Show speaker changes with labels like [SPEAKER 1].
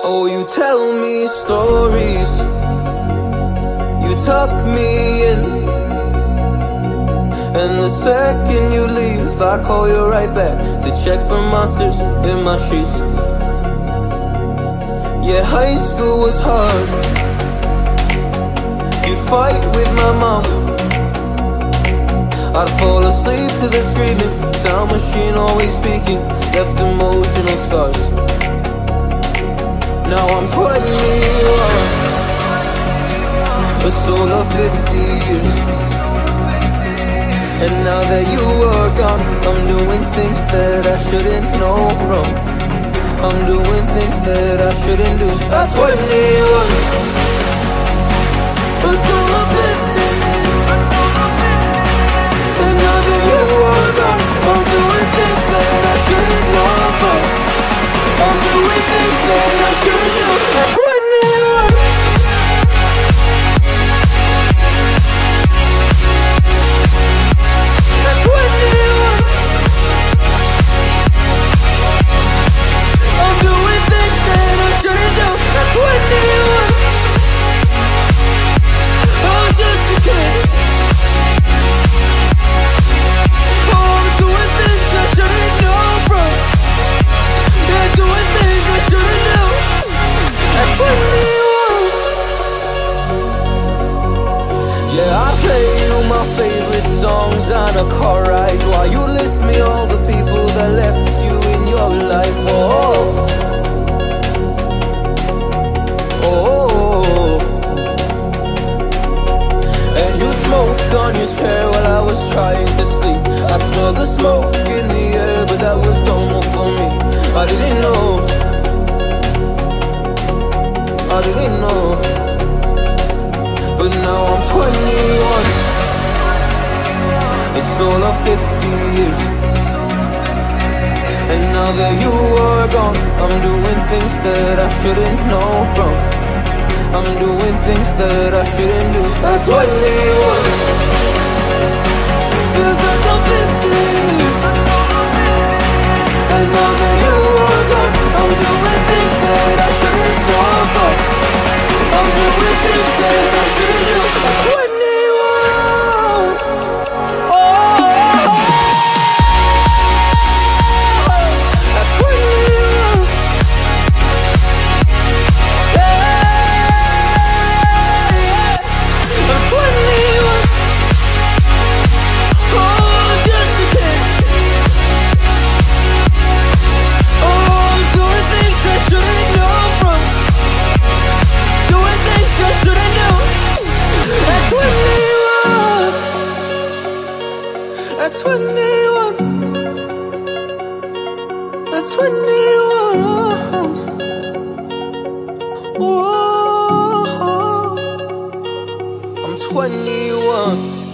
[SPEAKER 1] Oh, you tell me stories, you tuck me in, and the second you leave, I call you right back to check for monsters in my sheets. Yeah, high school was hard. You'd fight with my mom, I'd fall asleep to the screaming, sound machine always speaking, left emotional scars. Now I'm 21, a soul of 50 years. And now that you are gone, I'm doing things that I shouldn't know from. I'm doing things that I shouldn't do. At 21, a soul of 50 years. And now that you are gone, I'm doing things that I shouldn't know from. I'm doing things that I shouldn't do. At 21. Yeah, I play you my favorite songs on a car ride while you list me all the people that left you in your life. Oh, oh, and you smoke on your chair while I was trying to sleep. I smell the smoke in the air, but that was normal for me. I didn't know, I didn't know. But now I'm 21, a soul of 50 years. And now that you are gone, I'm doing things that I shouldn't know from. I'm doing things that I shouldn't do. At 21, feels like I'm 50 years. And now that you are gone, I'm doing things that I shouldn't know from. I'm doing things that I shouldn't do. At 21, oh, at 21, yeah, I'm 21, oh, just a kid. Oh, I'm doing things I shouldn't know from. Doing things I shouldn't know. At 21, at 21, at 21. Oh, I'm 21.